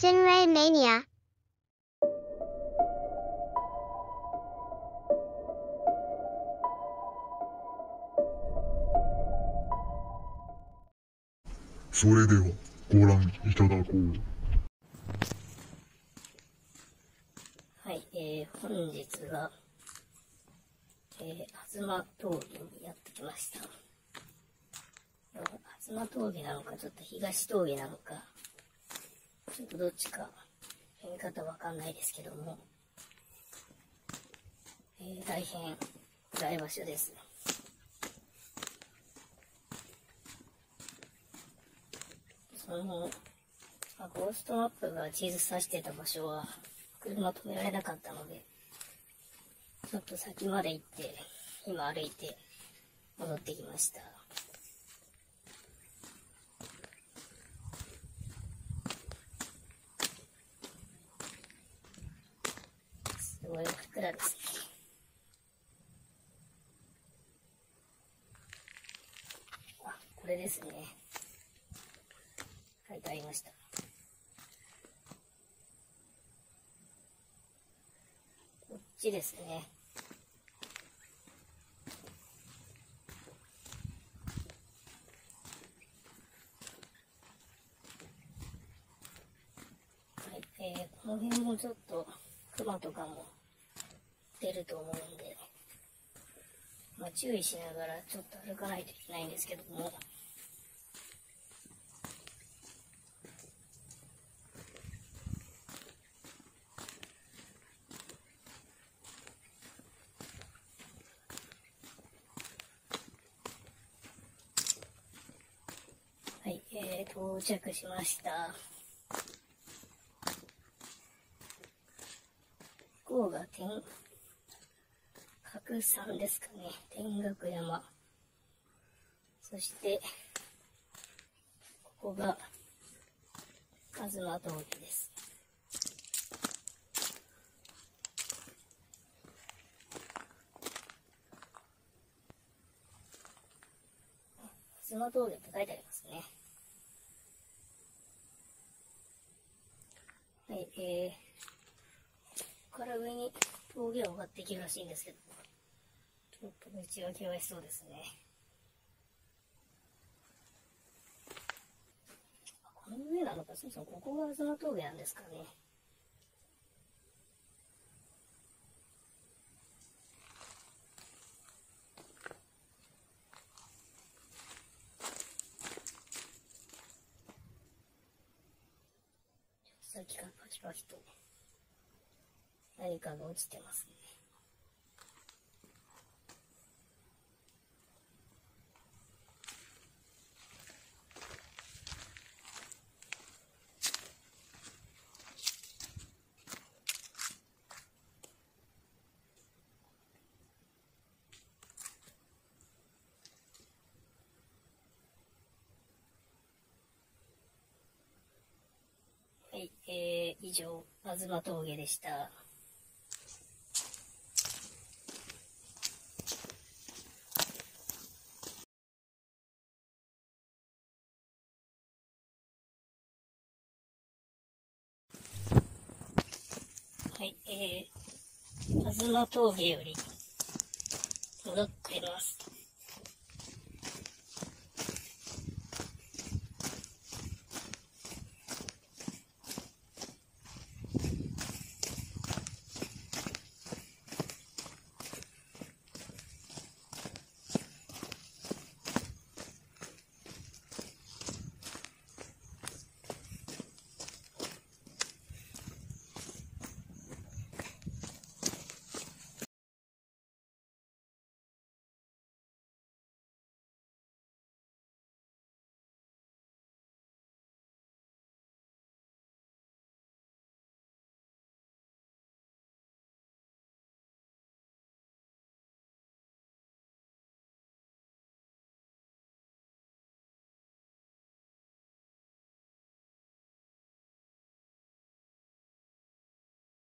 Stingray Mania. それではご覧いただこう。 はい、本日は、東峠にやってきました。東峠なのか、ちょっと東峠なのか、ちょっとどっちか、読み方わかんないですけども、大変暗い場所です。ゴーストマップが地図指してた場所は、車止められなかったので、ちょっと先まで行って、今歩いて戻ってきました。すごい真っ暗ですね。あ、これですね。書いてありました。こっちですね。はい、この辺もちょっと熊とかも出ると思うんで、注意しながらちょっと歩かないといけないんですけども、はい、到着しました。ここが白山ですかね。天岳山。そして、ここが東峠です。東峠って書いてありますね。はい、ここから上に峠を上がっていけるらしいんですけど、ちょっと道が険しそうですね。この上なのか、そもそもここが東峠なんですかね。さっきからパチパチと何かが落ちてますね。はい、以上、東峠でした。はい、東峠より戻ってます。